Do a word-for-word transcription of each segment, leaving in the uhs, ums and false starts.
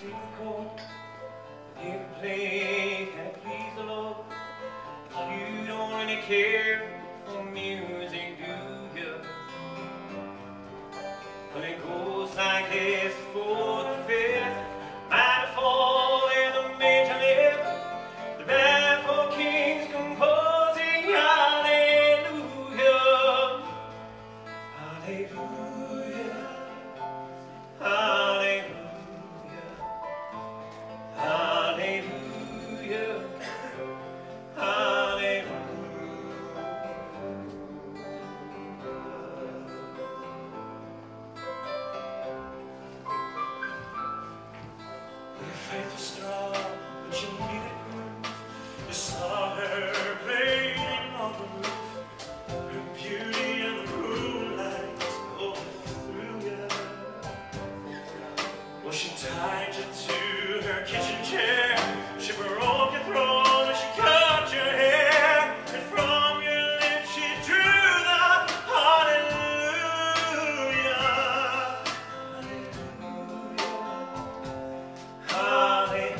difficult. If you play, can it please the Lord? You don't really care for music, do you? Well, it goes like this, fourth and fifth, minor fall in the major lift, the baffled king's composing, hallelujah, hallelujah, hallelujah, hallelujah, hallelujah. Faith is strong, but you need it proof. You saw her playing on the roof. Her beauty and the moonlight going through you. Well, she tied you to her kitchen chair. She broke your throat and she cut your hair. And from your lips she drew the hallelujah. Hallelujah.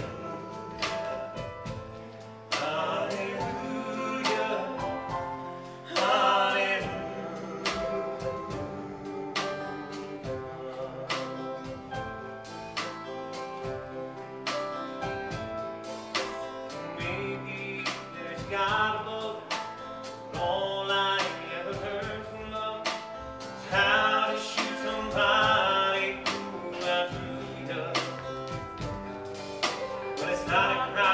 Maybe there's God above, but all I ever heard from love is how to shoot somebody who outdrew you. But it's not a crime.